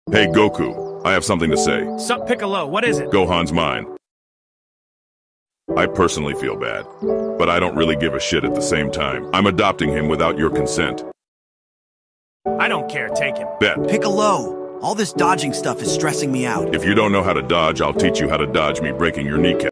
Hey Goku, I have something to say. Sup, Piccolo, what is it? Gohan's mine. I personally feel bad, but I don't really give a shit at the same time. I'm adopting him without your consent. I don't care, take him. Bet. Piccolo, all this dodging stuff is stressing me out. If you don't know how to dodge, I'll teach you how to dodge me breaking your kneecap.